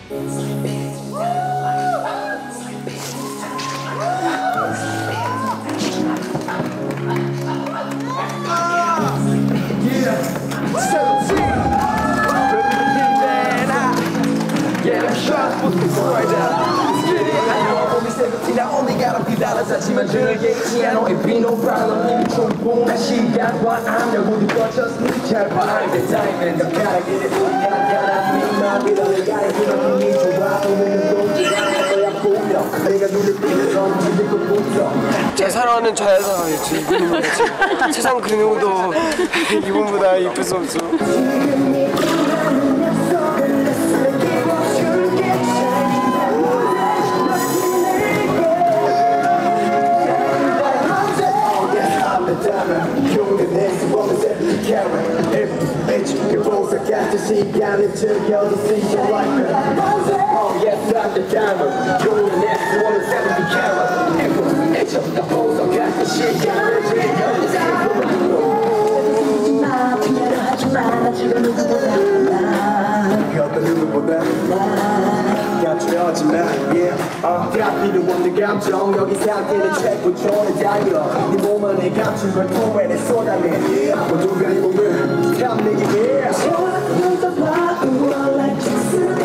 하지만 저에게 있지 않아 It be no problem 충분한 시간과 압력을 거쳤으니 잘 봐 The time and the gotta get it gotta be my middle gotta get it 눈이 좋아 보이는 건 거야 보여 내가 눈을 뜨는 건 지금 보여 제가 사랑하는 자연사랑이지 세상 그 누구도 이분보다 이쁠 수 없죠. 시간을 즐겨도 see you like me Oh yes, I'm the diamond 좋은 내 원은 70 carat 애초 나 보석 같은 시간을 즐겨도 see you like me 하지마 피해를 하지마 지금 누구보다 그 어떤 누구보다 감추려지마 다 필요 없는 감정 여기 상태는 최고 좋은 달려 네 몸 안에 감춘 걸 토해내 쏟아내 모두가 이 몸을 감내기 위해 Like